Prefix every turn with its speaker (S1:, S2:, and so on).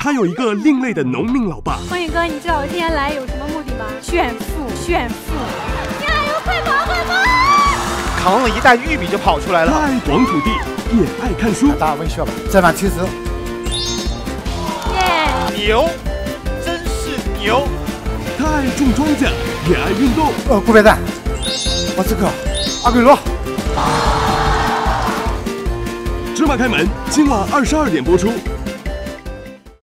S1: 他有一个另类的农民老爸。
S2: 光宇哥，你知道我今天来有什么目的吗？炫富，炫富！加油，快跑，快跑！
S3: 扛了一袋玉米就跑出来了。
S1: 他爱黄土地，也爱看书。
S4: 大家问学吧，这碗其实。
S2: 耶！
S3: 牛，真是牛！
S1: 他爱种庄稼，也爱运动。
S4: 顾别蛋，我是个阿圭罗。
S1: 芝麻开门，今晚22点播出。